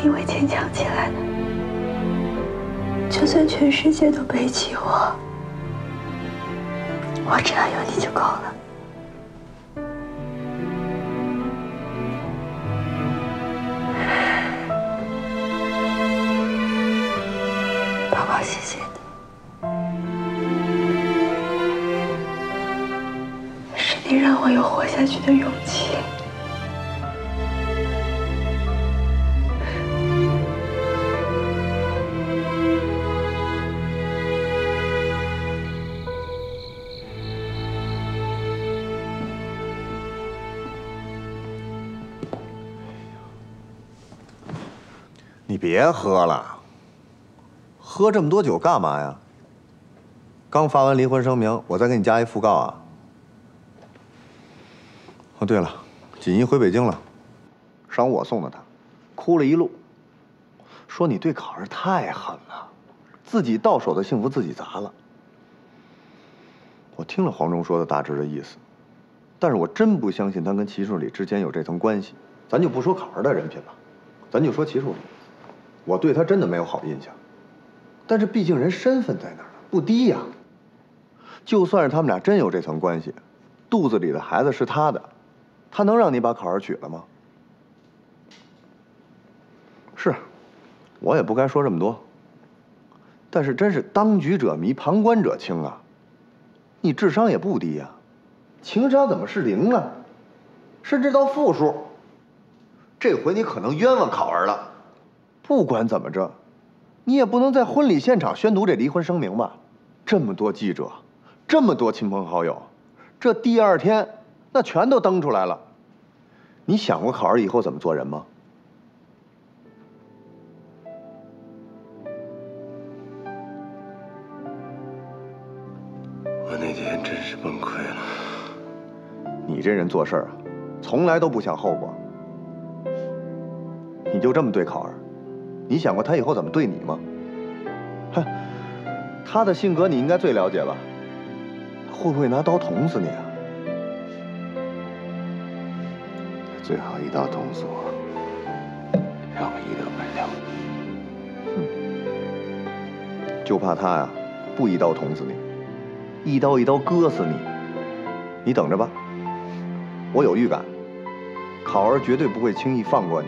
定会坚强起来的。就算全世界都背弃我，我只要有你就够了。宝宝，谢谢你，是你让我有活下去的勇气。 你别喝了，喝这么多酒干嘛呀？刚发完离婚声明，我再给你加一讣告啊。哦，对了，锦衣回北京了，晌午我送的她，哭了一路，说你对考儿太狠了，自己到手的幸福自己砸了。我听了黄忠说的大致的意思，但是我真不相信他跟齐顺礼之间有这层关系。咱就不说考儿的人品了，咱就说齐顺礼。 我对他真的没有好印象，但是毕竟人身份在那儿呢，不低呀。就算是他们俩真有这层关系，肚子里的孩子是他的，他能让你把考儿娶了吗？是，我也不该说这么多。但是真是当局者迷，旁观者清啊！你智商也不低呀，情商怎么是0了？甚至到负数。这回你可能冤枉考儿了。 不管怎么着，你也不能在婚礼现场宣读这离婚声明吧？这么多记者，这么多亲朋好友，这第2天那全都登出来了。你想过考儿以后怎么做人吗？ 我那天真是崩溃了。 你这人做事啊，从来都不想后果。你就这么对考儿？ 你想过他以后怎么对你吗？哼，他的性格你应该最了解吧？他会不会拿刀捅死你啊？ 最好一刀捅死我，让我一了百了。 就怕他呀，不一刀捅死你，一刀一刀割死你。你等着吧，我有预感，考儿绝对不会轻易放过你。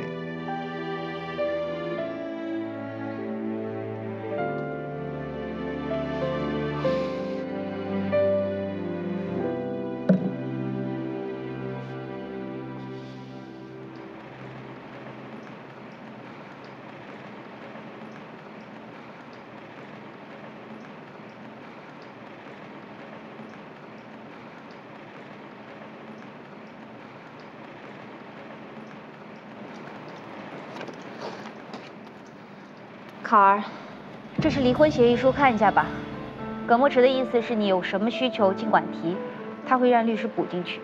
考儿，这是离婚协议书，看一下吧。葛墨池的意思是你有什么需求尽管提，他会让律师补进去。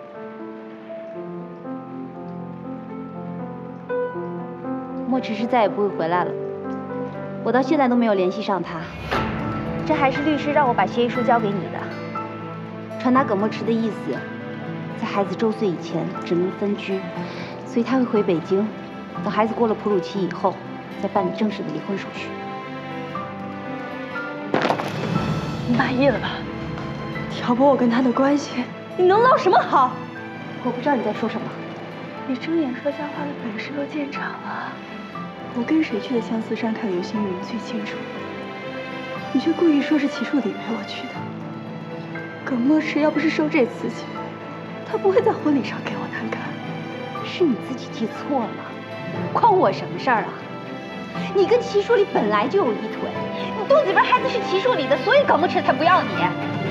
墨池是再也不会回来了，我到现在都没有联系上他。这还是律师让我把协议书交给你的，传达葛墨池的意思，在孩子周岁以前只能分居，所以他会回北京，等孩子过了哺乳期以后。 再办理正式的离婚手续。 你满意了吧？挑拨我跟他的关系， 你能捞什么好？我不知道你在说什么。 你睁眼说瞎话的本事都见长了。我跟谁去的相思山看流星雨，你最清楚。你却故意说是齐树礼陪我去的。葛墨池要不是受这刺激，他不会在婚礼上给我难看。 是你自己记错了，关我什么事儿啊？ 你跟齐树礼本来就有一腿，你肚子里边孩子是齐树礼的，所以葛墨池才不要你。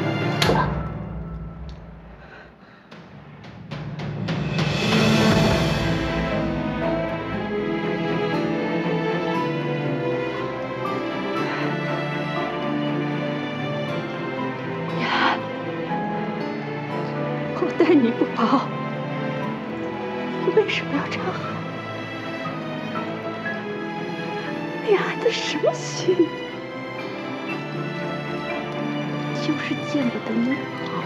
呀，我待你不薄，你为什么要这样狠？ 你安的什么心？就是见不得你好。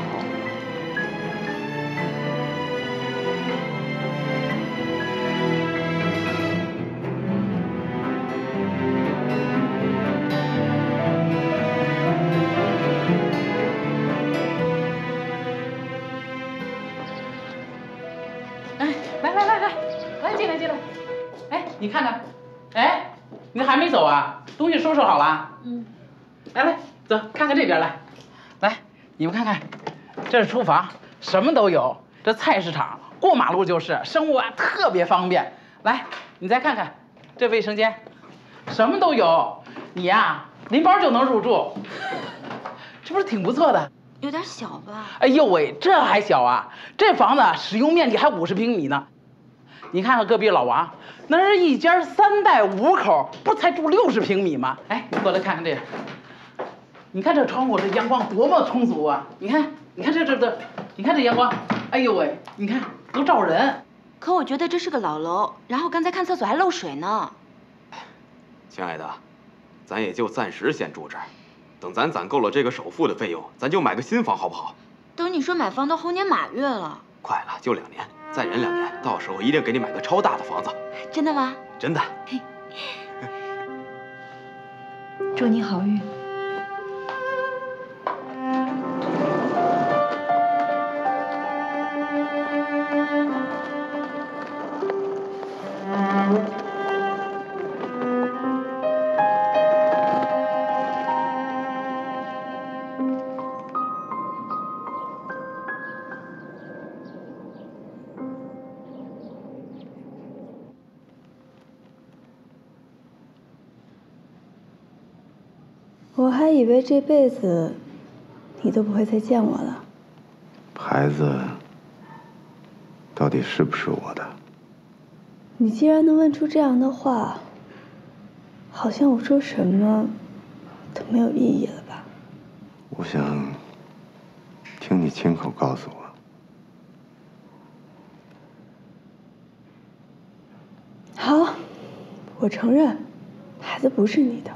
哎，来进来。哎，你看看，哎，你还没走啊？东西收拾好了？嗯。来，走，看看这边来。来，你们看看，这是厨房，什么都有。这菜市场过马路就是，生活啊特别方便。来，你再看看，这卫生间，什么都有。你呀，拎包就能入住，这不是挺不错的？ 有点小吧？ 哎呦喂，这还小啊！这房子使用面积还50平米呢。你看看隔壁老王，那是一家3代5口，不才住60平米吗？哎，你过来看看这个，你看这窗户这阳光多么充足啊！你看这，你看这阳光，哎呦喂，你看都照人。 可我觉得这是个老楼，然后刚才看厕所还漏水呢。 亲爱的，咱也就暂时先住这儿，等咱攒够了这个首付的费用，咱就买个新房，好不好？ 都你说买房都猴年马月了。 快了，就2年，再忍2年，到时候一定给你买个超大的房子。 真的吗？ 真的。 祝你好运。我还以为这辈子你都不会再见我了。 孩子到底是不是我的？ 你既然能问出这样的话，好像我说什么都没有意义了吧？ 我想听你亲口告诉我。 好，我承认，孩子不是你的。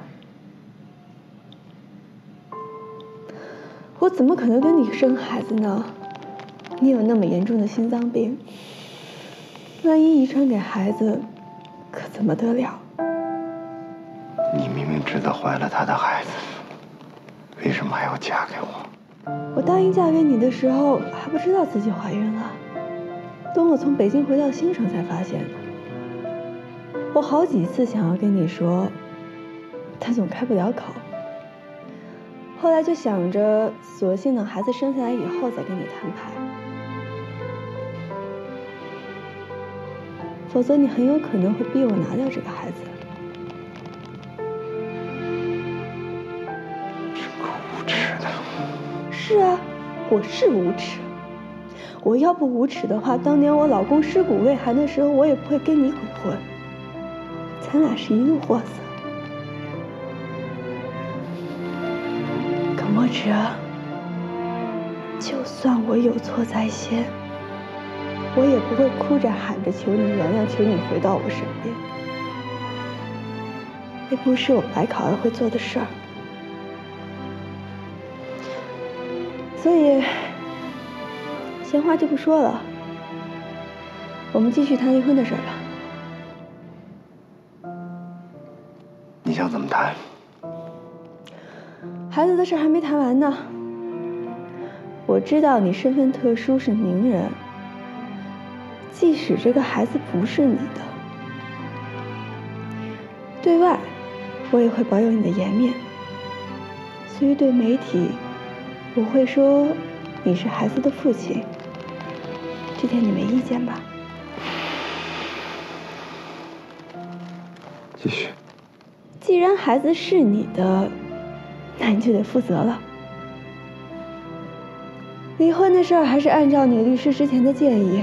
我怎么可能跟你生孩子呢？你有那么严重的心脏病，万一遗传给孩子，可怎么得了？ 你明明知道怀了他的孩子，为什么还要嫁给我？ 我答应嫁给你的时候，还不知道自己怀孕了，等我从北京回到新城才发现的。我好几次想要跟你说，但总开不了口。后来就想着，索性等孩子生下来以后再跟你摊牌，否则你很有可能会逼我拿掉这个孩子。 这个无耻的！ 是啊，我是无耻。我要不无耻的话，当年我老公尸骨未寒的时候，我也不会跟你鬼混。咱俩是一路货色。可墨池啊，就算我有错在先，我也不会哭着喊着求你原谅，求你回到我身边。那不是我白考儿会做的事儿。所以，闲话就不说了，我们继续谈离婚的事儿吧。 你想怎么谈？ 孩子的事还没谈完呢。我知道你身份特殊，是名人，即使这个孩子不是你的，对外我也会保有你的颜面，所以对媒体我会说你是孩子的父亲，这点你没意见吧？ 继续。 既然孩子是你的，那你就得负责了。离婚的事儿还是按照你律师之前的建议，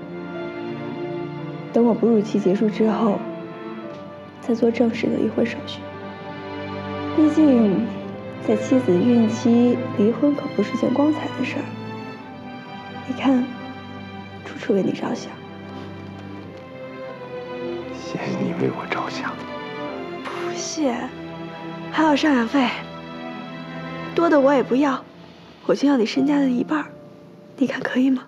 等我哺乳期结束之后，再做正式的离婚手续。毕竟，在妻子孕期离婚可不是件光彩的事儿。你看，处处为你着想。 谢谢你为我着想。 不谢，还有赡养费，多的我也不要，我就要你身家的1半，你看可以吗？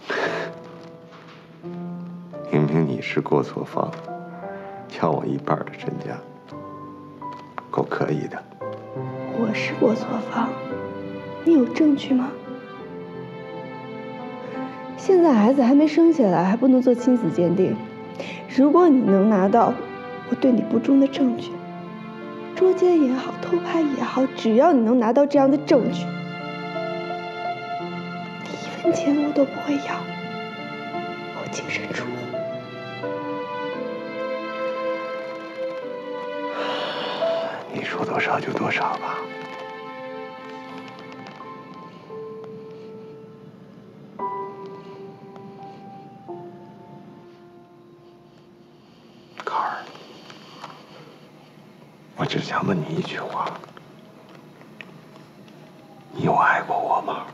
明明你是过错方，要我1半的身家，够可以的。 我是过错方，你有证据吗？ 现在孩子还没生下来，还不能做亲子鉴定。如果你能拿到我对你不忠的证据，捉奸也好，偷拍也好，只要你能拿到这样的证据，你1分钱我都不会要，我净身出户。 你说多少就多少吧。卡儿，我只想问你一句话：你有爱过我吗？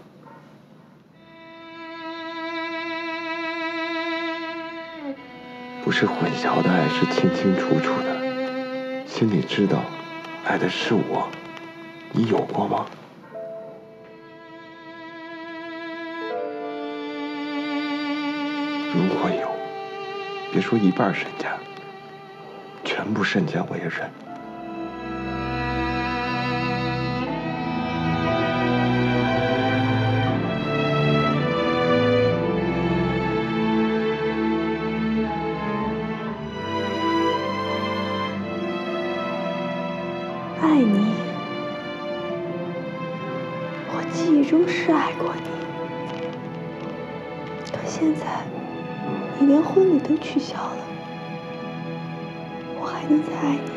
不是混淆的爱，是清清楚楚的，心里知道爱的是我，你有过吗？如果有，别说1半身家，全部身家我也认。 爱你，我记忆中是爱过你，可现在你连婚礼都取消了，我还能再爱你？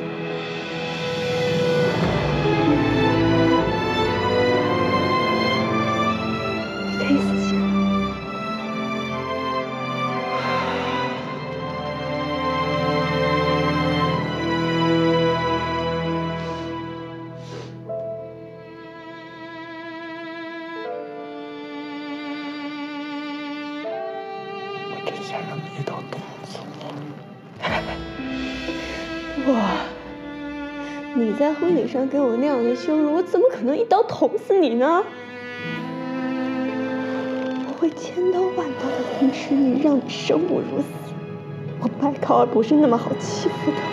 你可以死心了。 我真想让你一刀捅死我，你在婚礼上给我那样的羞辱，我怎么可能一刀捅死你呢？我会千刀万刀的扶持你，让你生不如死。我白考儿不是那么好欺负的。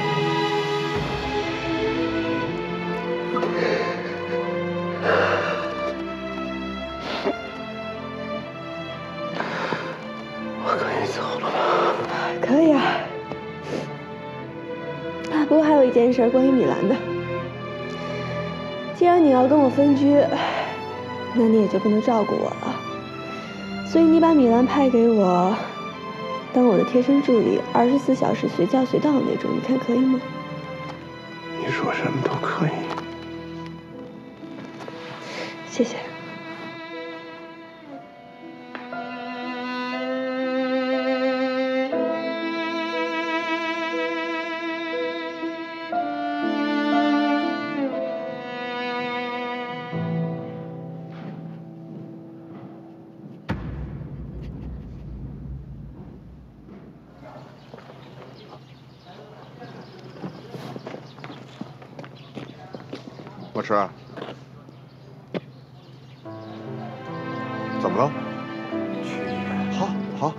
我可以走了吗？ 可以啊。不过还有一件事关于米兰的。既然你要跟我分居，那你也就不能照顾我了。所以你把米兰派给我，当我的贴身助理，24小时随叫随到的那种，你看可以吗？ 你说什么都可以。 谢谢。 我吃。怎么了？ 去医院。 好，好。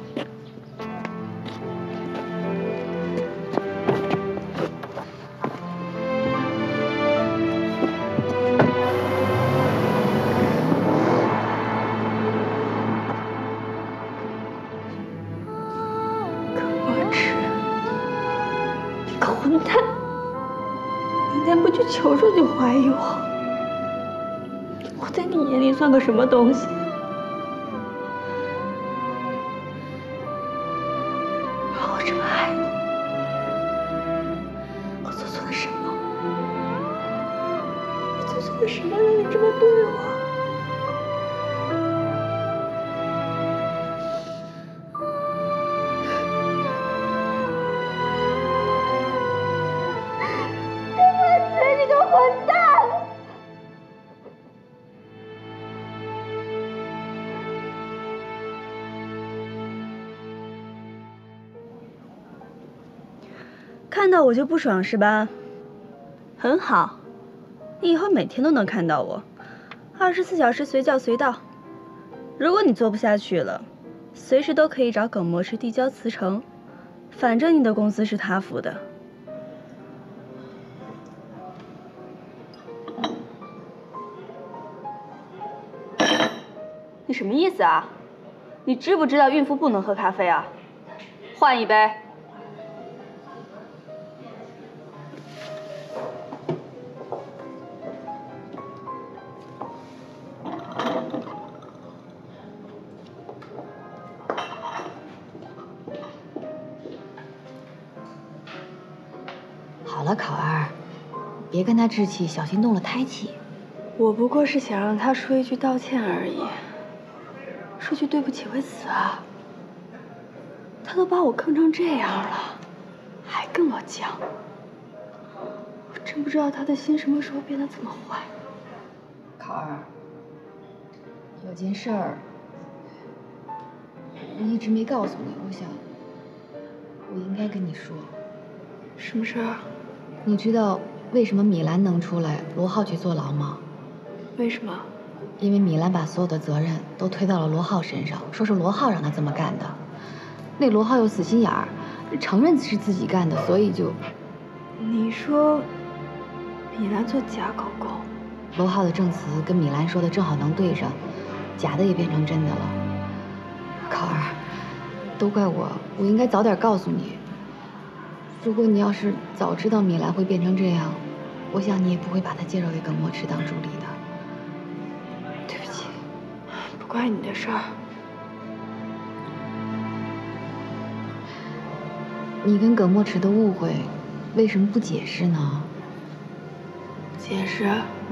我吃，你个混蛋！你再不去求求就怀疑我，我在你眼里算个什么东西？我这么爱你，我做错了什么？我做错了什么让你这么对我？你个混蛋！看到我就不爽是吧？很好，你以后每天都能看到我，24小时随叫随到。如果你做不下去了，随时都可以找耿模式递交辞呈，反正你的工资是他付的。你什么意思啊？ 你知不知道孕妇不能喝咖啡啊？换一杯。 好了，考儿，别跟他置气，小心动了胎气。 我不过是想让他说一句道歉而已，说句对不起会死啊！他都把我坑成这样了，还跟我犟，我真不知道他的心什么时候变得这么坏。 考儿，有件事儿我一直没告诉你，我想我应该跟你说。 什么事儿？ 你知道为什么米兰能出来，罗浩去坐牢吗？ 为什么？ 因为米兰把所有的责任都推到了罗浩身上，说是罗浩让他这么干的。那罗浩有死心眼儿，承认是自己干的，所以就…… 你说米兰做假狗狗？ 罗浩的证词跟米兰说的正好能对上，假的也变成真的了。考儿，都怪我，我应该早点告诉你。如果你要是早知道米兰会变成这样，我想你也不会把她介绍给耿墨池当助理的。 对不起，不关你的事儿。 你跟耿墨池的误会，为什么不解释呢？ 解释？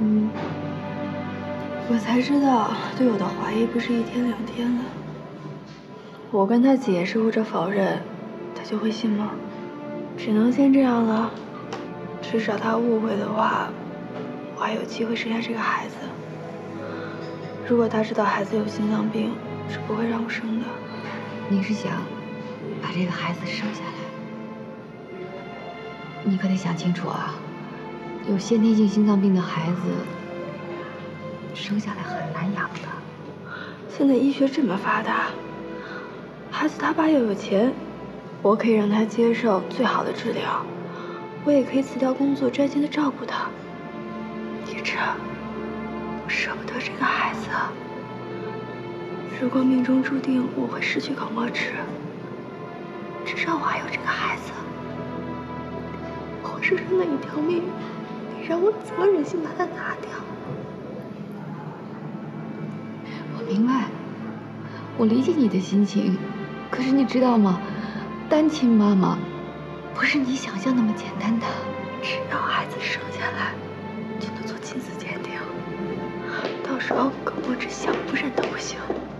我才知道对我的怀疑不是1天2天的。我跟他解释或者否认，他就会信吗？只能先这样了。至少他误会的话，我还有机会生下这个孩子。如果他知道孩子有心脏病，是不会让我生的。 你是想把这个孩子生下来？你可得想清楚啊，有先天性心脏病的孩子，生下来很难养的。 现在医学这么发达，孩子他爸又有钱，我可以让他接受最好的治疗，我也可以辞掉工作，专心的照顾他。你知道，我舍不得这个孩子。如果命中注定我会失去耿墨池，至少我还有这个孩子。活生生的一条命，你让我怎么忍心把它拿掉？ 我明白，我理解你的心情，可是你知道吗？单亲妈妈不是你想象那么简单的。 只要孩子生下来，就能做亲子鉴定，到时候耿墨池想不认都不行。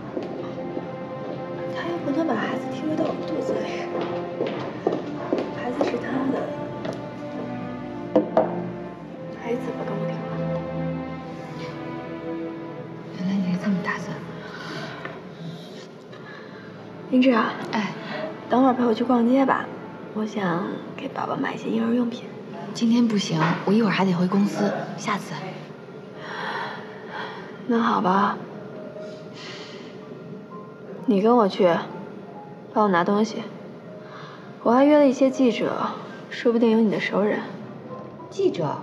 他又不能把孩子提回到我肚子里，孩子是他的，他也怎么跟我离婚？ 原来你是这么打算。 林志啊， 哎， 等会儿陪我去逛街吧，我想给宝宝买一些婴儿用品。 今天不行，我一会儿还得回公司，下次。 那好吧，你跟我去，帮我拿东西。我还约了一些记者，说不定有你的熟人。 记者？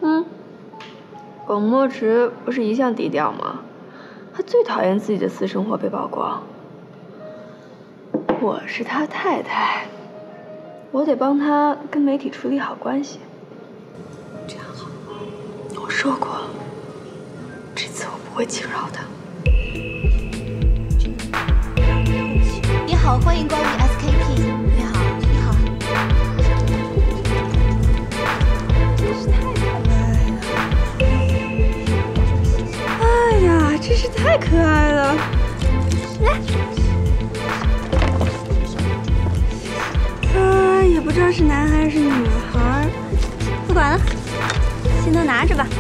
耿墨池不是一向低调吗？他最讨厌自己的私生活被曝光。我是他太太，我得帮他跟媒体处理好关系。 这样好。 我说过，这次我不会轻饶他。 你好，欢迎光临 SKP。你好，你好。 真是太可爱了！哎呀，真是太可爱了！来。也不知道是男孩是女孩，不管了，先都拿着吧。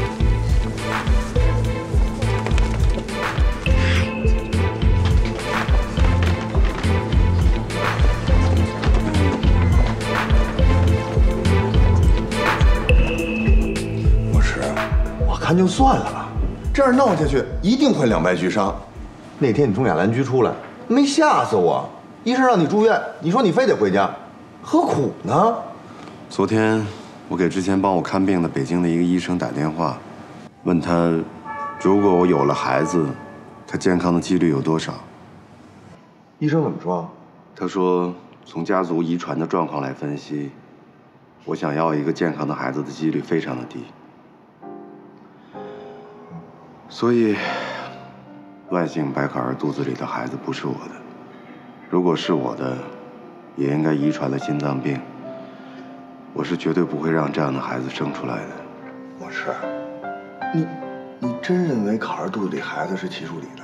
墨池，我看就算了吧，这样闹下去一定会两败俱伤。那天你从雅兰居出来，没吓死我！医生让你住院，你说你非得回家，何苦呢？ 昨天我给之前帮我看病的北京的一个医生打电话，问他，如果我有了孩子，他健康的几率有多少？ 医生怎么说？ 他说，从家族遗传的状况来分析，我想要一个健康的孩子的几率非常的低。所以，万幸白可儿肚子里的孩子不是我的。如果是我的，也应该遗传了心脏病。我是绝对不会让这样的孩子生出来的。 我是，你真认为可儿肚子里孩子是齐树礼的？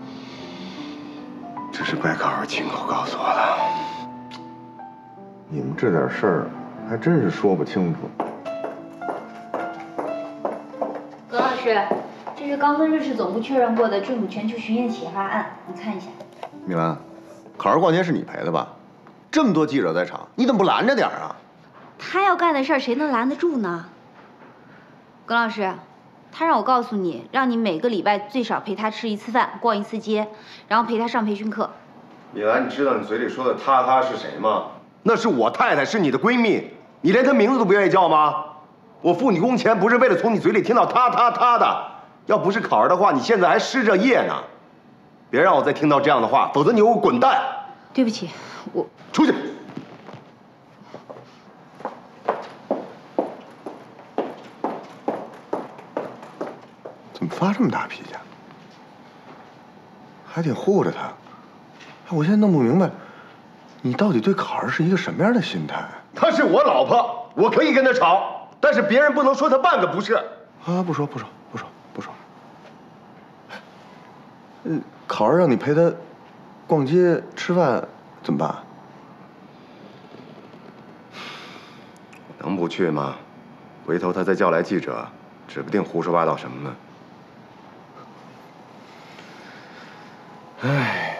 这是白可儿亲口告诉我的。 你们这点事儿还真是说不清楚。 葛老师，这是刚跟瑞士总部确认过的政府全球巡演企划案，你看一下。 米兰，可儿逛街是你陪的吧？这么多记者在场，你怎么不拦着点啊？ 他要干的事儿，谁能拦得住呢？葛老师，他让我告诉你，让你每个礼拜最少陪他吃一次饭，逛一次街，然后陪他上培训课。 米兰，你知道你嘴里说的她是谁吗？那是我太太，是你的闺蜜，你连她名字都不愿意叫吗？我付你工钱不是为了从你嘴里听到她的，要不是考儿的话，你现在还失着业呢。别让我再听到这样的话，否则你给我滚蛋！ 对不起，我出去。 怎么发这么大脾气啊？还得护着他。我现在弄不明白，你到底对可儿是一个什么样的心态？ 她是我老婆，我可以跟她吵，但是别人不能说她半个不是。 啊，不说。可儿让你陪她逛街吃饭，怎么办？ 能不去吗？回头她再叫来记者，指不定胡说八道什么呢。哎。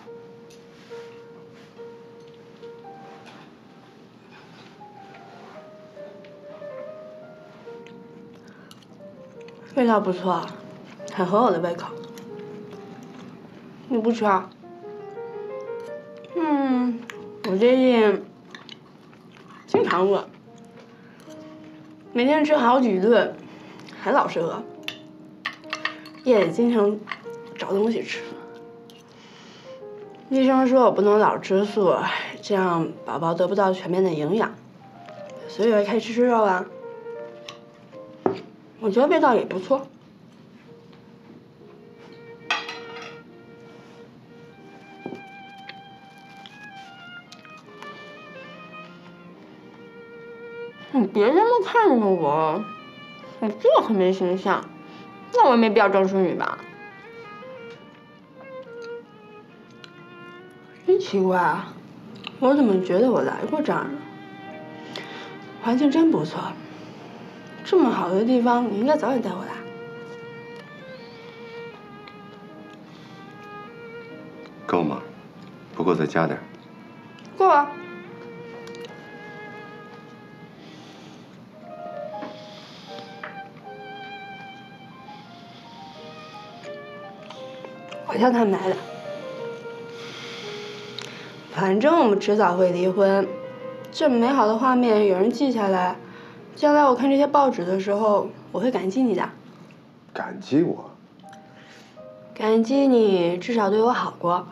味道不错，很合我的胃口。你不吃啊？我最近经常饿，每天吃好几顿，还老是饿，夜里经常找东西吃。医生说我不能老吃素，这样宝宝得不到全面的营养，所以我开始吃肉啊。我觉得味道也不错。你别这么看着我，我这很没形象，那我也没必要装淑女吧？真奇怪啊，我怎么觉得我来过这儿呢？环境真不错。这么好的地方，你应该早点带我来。 够吗？不够再加点。 够啊。我叫他们来的。反正我们迟早会离婚，这么美好的画面有人记下来。将来我看这些报纸的时候，我会感激你的。 感激我？ 感激你至少对我好过。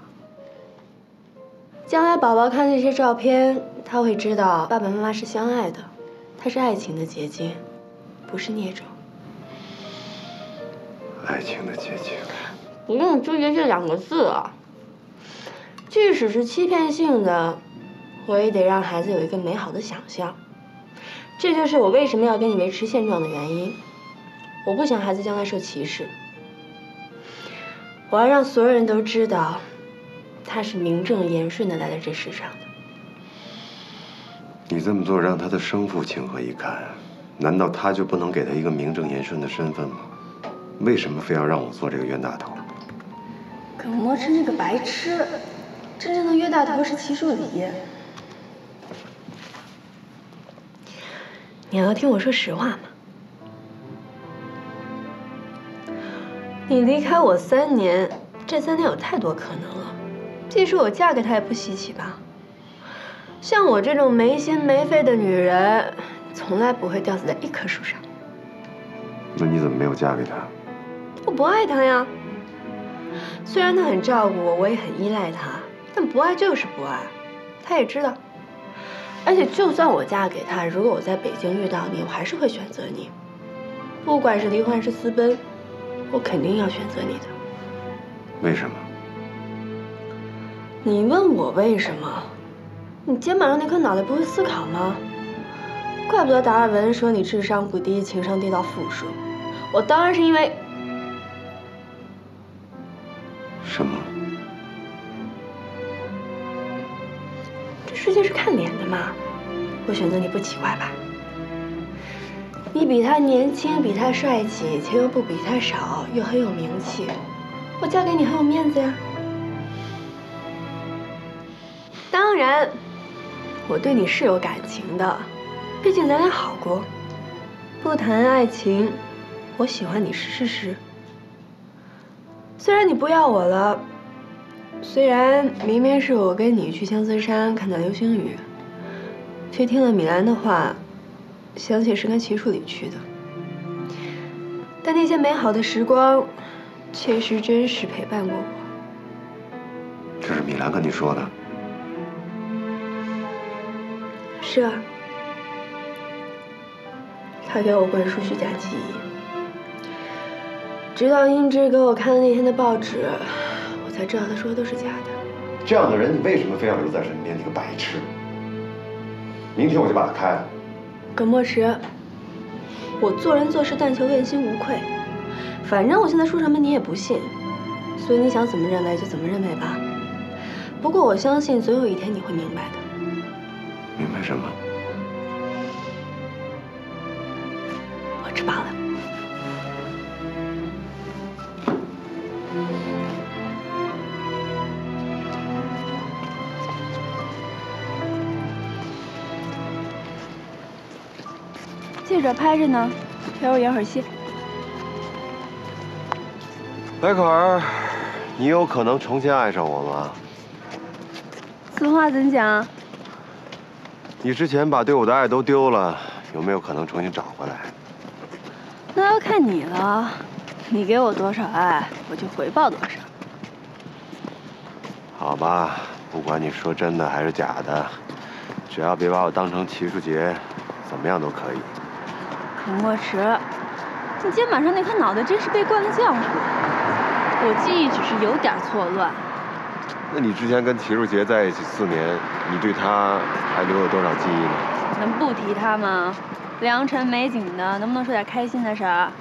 将来宝宝看这些照片，他会知道爸爸妈妈是相爱的，它是爱情的结晶，不是孽种。 爱情的结晶。 不用纠结这2个字啊。即使是欺骗性的，我也得让孩子有一个美好的想象。这就是我为什么要跟你维持现状的原因。我不想孩子将来受歧视，我要让所有人都知道，他是名正言顺的来到这世上的。 你这么做让他的生父情何以堪？难道他就不能给他一个名正言顺的身份吗？为什么非要让我做这个冤大头？ 可莫琛是个白痴，真正的冤大头是齐树礼。你要听我说实话吗？你离开我3年，这3年有太多可能了。即使我嫁给他也不稀奇吧？像我这种没心没肺的女人，从来不会吊死在一棵树上。 那你怎么没有嫁给他？ 我不爱他呀。虽然他很照顾我，我也很依赖他， 但不爱就是不爱，他也知道。而且就算我嫁给他，如果我在北京遇到你，我还是会选择你。不管是离婚还是私奔，我肯定要选择你的。 为什么？ 你问我为什么？你肩膀上那颗脑袋不会思考吗？怪不得达尔文说你智商不低，情商低到负数。我当然是因为…… 什么？ 这世界是看脸的嘛，我选择你不奇怪吧？你比他年轻，比他帅气，钱又不比他少，又很有名气，我嫁给你很有面子呀。当然，我对你是有感情的，毕竟咱俩好过。不谈爱情，我喜欢你是事实。虽然你不要我了，虽然明明是我跟你去相思山看的流星雨，却听了米兰的话，想起是跟齐楚理去的，但那些美好的时光，确实真实陪伴过我。 这是米兰跟你说的？ 是啊，他给我灌输虚假记忆，直到英之给我看了那天的报纸，我才知道他说的都是假的。 这样的人，你为什么非要留在身边？你个白痴！明天我就把他开了。 葛墨池，我做人做事但求问心无愧，反正我现在说什么你也不信，所以你想怎么认为就怎么认为吧。不过我相信总有一天你会明白的。 明白什么？ 我吃饱了。记者拍着呢，陪我演会儿戏。 白可儿，你有可能重新爱上我吗？ 此话怎讲？ 你之前把对我的爱都丢了，有没有可能重新找回来？ 那要看你了，你给我多少爱，我就回报多少。 好吧，不管你说真的还是假的，只要别把我当成齐树杰，怎么样都可以。 葛墨池，你肩膀上那颗脑袋真是被灌了浆糊。我记忆只是有点错乱。 那你之前跟齐树杰在一起4年，你对他还留有多少记忆呢？ 能不提他吗？良辰美景的，能不能说点开心的事儿？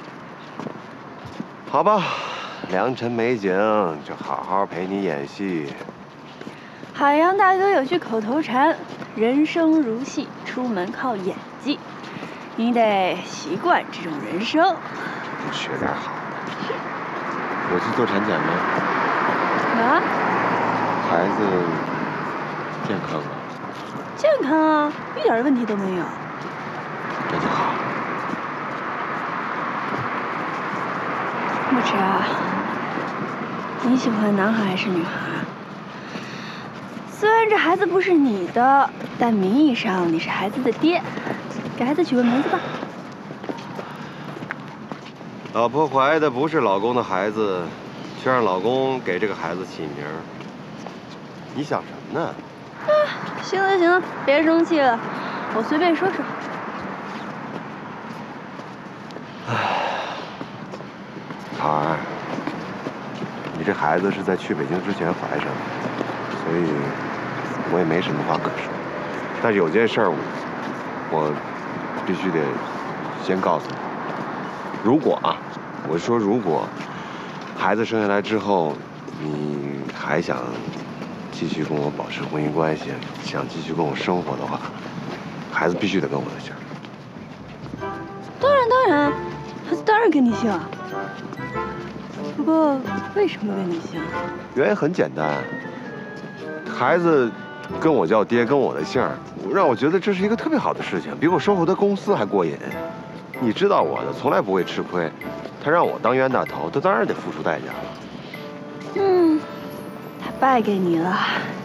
好吧，良辰美景，就好好陪你演戏。 海洋大哥有句口头禅：人生如戏，出门靠演技。你得习惯这种人生。 多学点好的。有去做产检吗？ 啊？ 孩子健康吗？ 健康啊，一点问题都没有。 那就好。 墨池啊，你喜欢男孩还是女孩？虽然这孩子不是你的，但名义上你是孩子的爹，给孩子取个名字吧。 老婆怀的不是老公的孩子，却让老公给这个孩子起名，你想什么呢？ 啊，行了行了，别生气了，我随便说说。 桃儿，你这孩子是在去北京之前怀上的，所以我也没什么话可说。但是有件事儿，我必须得先告诉你。如果啊，我说如果孩子生下来之后，你还想继续跟我保持婚姻关系，想继续跟我生活的话，孩子必须得跟我的姓。 当然，孩子当然跟你姓。不过为什么跟你姓？ 原因很简单，孩子跟我叫爹，跟我的姓，让我觉得这是一个特别好的事情，比我收获他公司还过瘾。你知道我的，从来不会吃亏。他让我当冤大头，他当然得付出代价了。 他败给你了。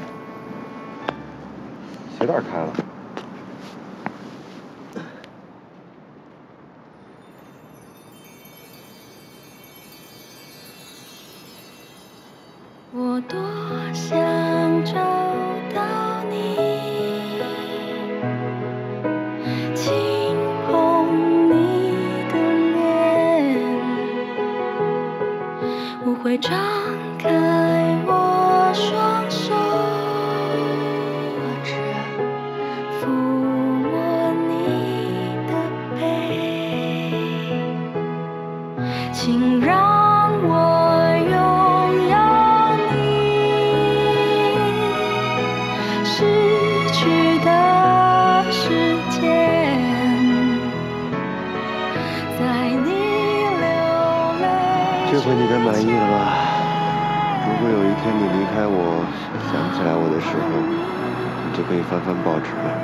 鞋带开了。 我多想的时间，在你流泪。 这回你该满意了吧？如果有一天你离开我，想不起来我的时候，你就可以翻翻报纸了。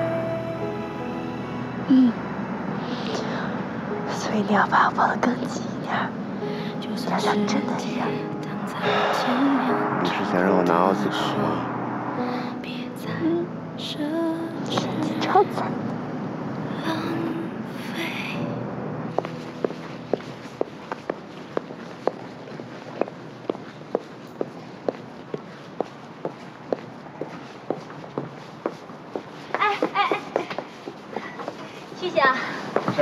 嗯。所以你要把我抱得更紧一点，想想真的一样。 你是想让我拿奥斯卡吗？ 你超赞。 谢谢啊。 是。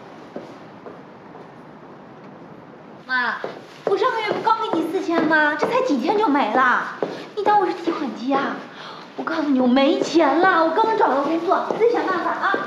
妈，我上个月不刚给你4000吗？这才几天就没了，你当我是提款机啊？我告诉你，我没钱了，我刚刚找到工作，你自己想办法啊。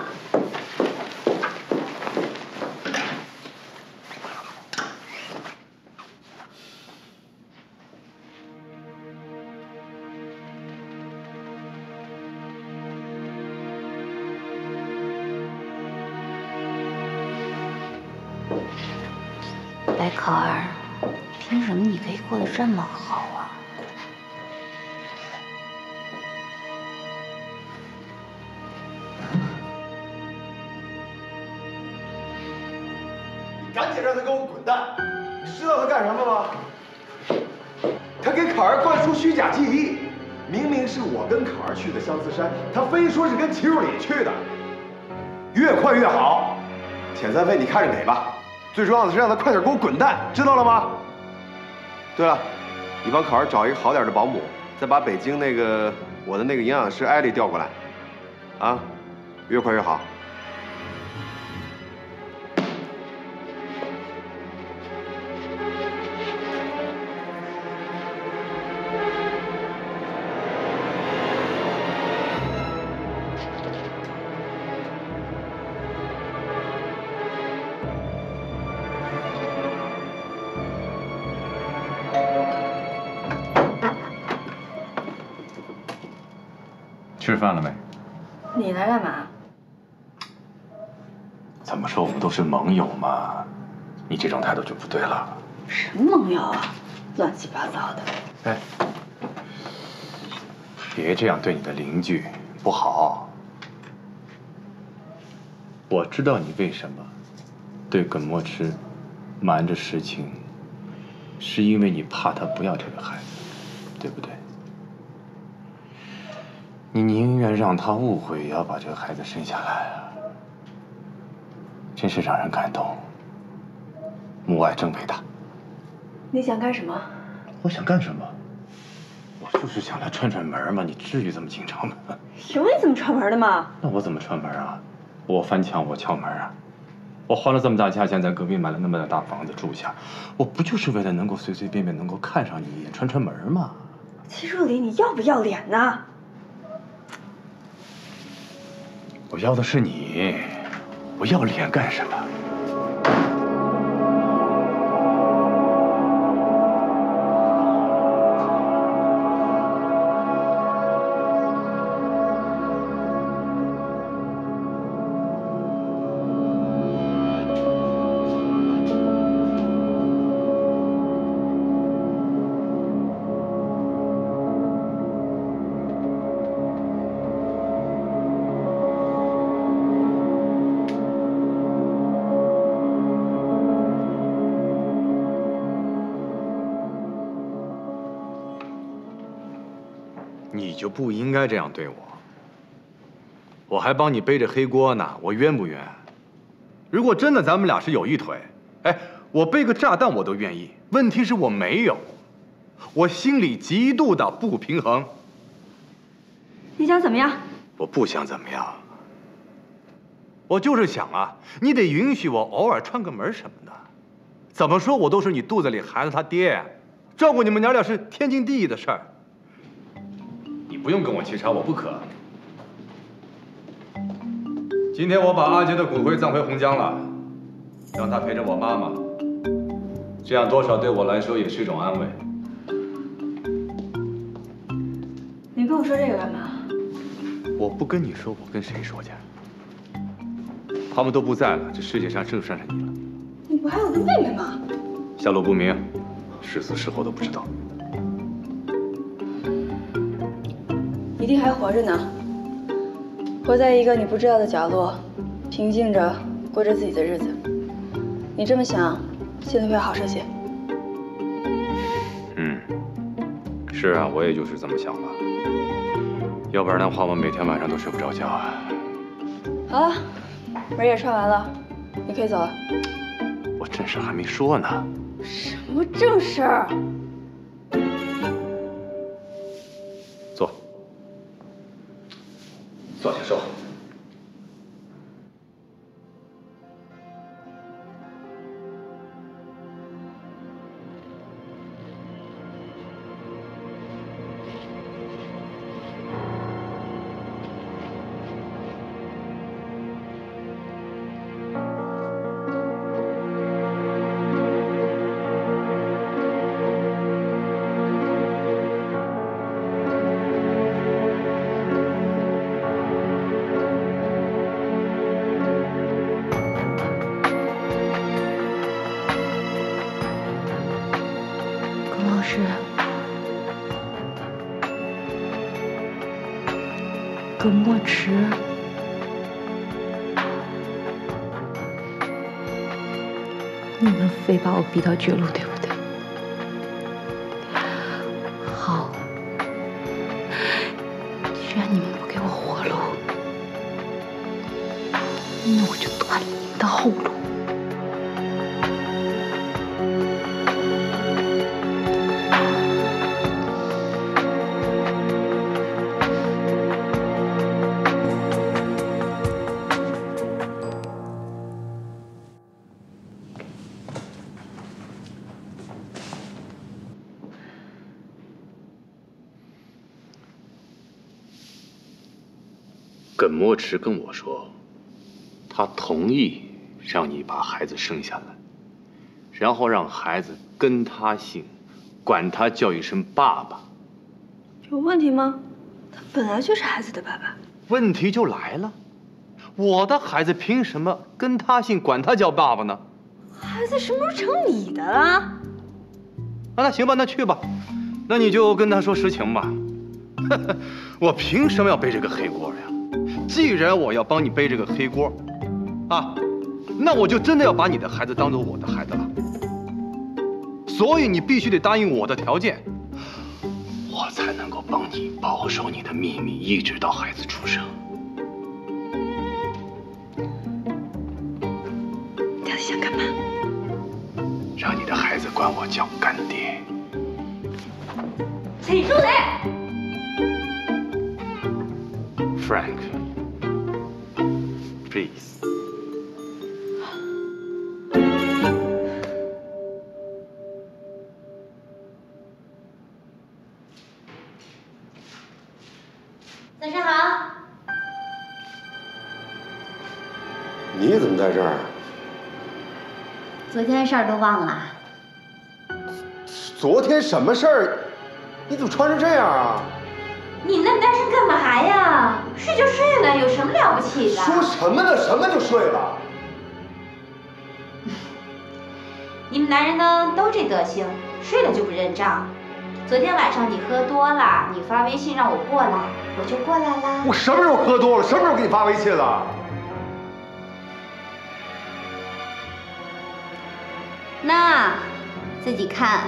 白考儿，凭什么你可以过得这么好啊？ 你赶紧让他给我滚蛋！你知道他干什么吗？他给考儿灌输虚假记忆，明明是我跟考儿去的相思山，他非说是跟齐若琳去的。越快越好，遣散费你看着给吧。最重要的是让他快点给我滚蛋，知道了吗？对了，你帮考儿找一个好点的保姆，再把北京我的那个营养师艾丽调过来，啊，越快越好。 吃饭了没？ 你来干嘛？ 怎么说我们都是盟友嘛，你这种态度就不对了。 什么盟友啊，乱七八糟的。 哎，别这样对你的邻居，不好。我知道你为什么对耿墨池瞒着实情，是因为你怕他不要这个孩子，对不对？你宁愿让他误会，也要把这个孩子生下来啊！真是让人感动。母爱真伟大。 你想干什么？ 我想干什么？我就是想来串串门嘛，你至于这么紧张吗？ 有你怎么串门的吗？ 那我怎么串门啊？我翻墙，我撬门啊！我花了这么大价钱在隔壁买了那么大房子住下，我不就是为了能够随随便便能够看上你一眼，串串门吗？ 齐若琳，你要不要脸呢？ 我要的是你，我要脸干什么？你就不应该这样对我。我还帮你背着黑锅呢，我冤不冤？如果真的咱们俩是有一腿，哎，我背个炸弹我都愿意。问题是我没有，我心里极度的不平衡。 你想怎么样？ 我不想怎么样，我就是想啊，你得允许我偶尔串个门什么的。怎么说我都是你肚子里孩子他爹，照顾你们娘俩是天经地义的事儿。你不用跟我沏茶，我不渴。今天我把阿杰的骨灰葬回洪江了，让他陪着我妈妈，这样多少对我来说也是一种安慰。 你跟我说这个干嘛？ 我不跟你说，我跟谁说去？他们都不在了，这世界上剩下你了。 你不还有个妹妹吗？ 下落不明，是死是活都不知道。 一定还活着呢，活在一个你不知道的角落，平静着过着自己的日子。你这么想，心里会好受些。 是啊，我也就是这么想的。要不然的话，我每天晚上都睡不着觉啊。 好了，门也串完了，你可以走了。 我正事还没说呢。 什么正事儿？ 坐，坐下说。 葛墨池，你们非把我逼到绝路，对不对？好，既然你们不给我活路，那我就断了你们的后路。 耿墨池跟我说，他同意让你把孩子生下来，然后让孩子跟他姓，管他叫一声爸爸。 有问题吗？他本来就是孩子的爸爸。 问题就来了，我的孩子凭什么跟他姓，管他叫爸爸呢？ 孩子什么时候成你的了？ 那行吧，那去吧，那你就跟他说实情吧。我凭什么要背这个黑锅呀？既然我要帮你背这个黑锅，啊，那我就真的要把你的孩子当做我的孩子了。所以你必须得答应我的条件，我才能够帮你保守你的秘密，一直到孩子出生。 你到底想干嘛？ 让你的孩子管我叫干爹。 请住嘴 ！Frank。Please。 早上好。 你怎么在这儿？ 昨天的事儿都忘了？ 昨天什么事儿？你怎么穿成这样啊？ 你那么大声干嘛呀？睡就睡了，有什么了不起的？ 说什么呢？什么就睡了？ 你们男人呢，都这德行，睡了就不认账。昨天晚上你喝多了，你发微信让我过来，我就过来啦。 我什么时候喝多了？什么时候给你发微信了？ 那自己看。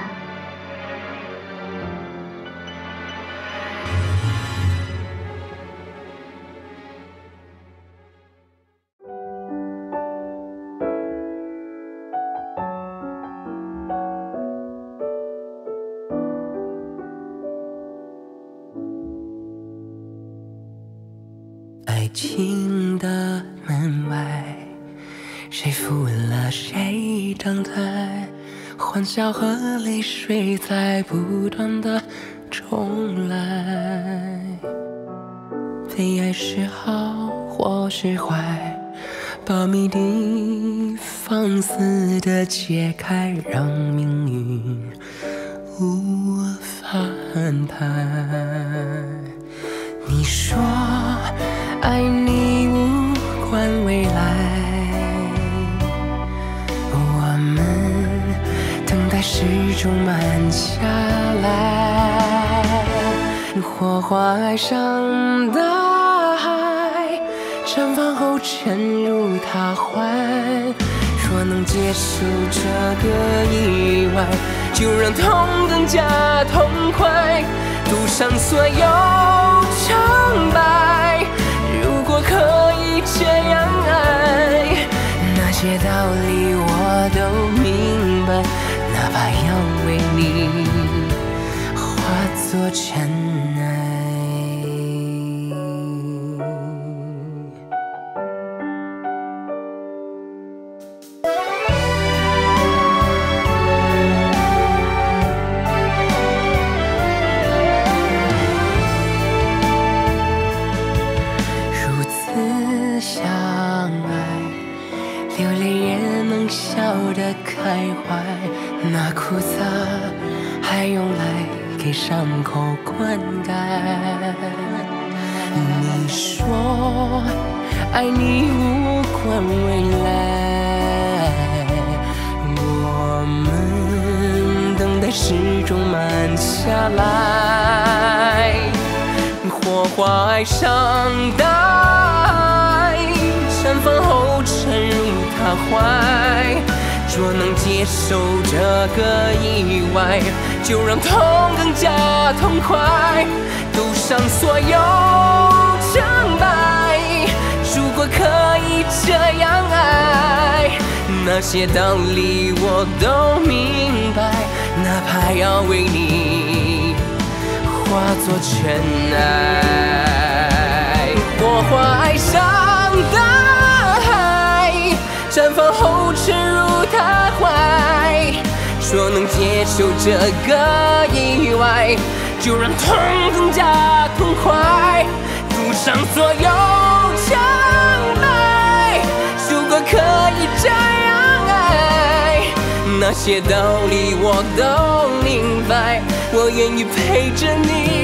爱情的门外，谁抚吻了谁长大，欢笑和泪水在不断的重来。被爱是好或是坏，把谜底放肆的解开，让命运无法安排。你说爱你无关未来，我们等待时钟慢下来，火花爱上大海，绽放后沉入他怀。若能接受这个意外，就让痛更加痛快，赌上所有成败。如果可以这样爱，那些道理我都明白，哪怕要为你化作尘埃。开怀，那枯燥还用来给伤口灌溉。你说爱你无关未来，我们等待时钟慢下来，火花爱上大海，绽放后沉入他怀。若能接受这个意外，就让痛更加痛快，赌上所有成败。如果可以这样爱，那些道理我都明白，哪怕要为你化作尘埃。火花爱上大海，绽放后沉入他怀。若能接受这个意外，就让痛更加痛快，赌上所有成败。如果可以这样爱，那些道理我都明白，我愿意陪着你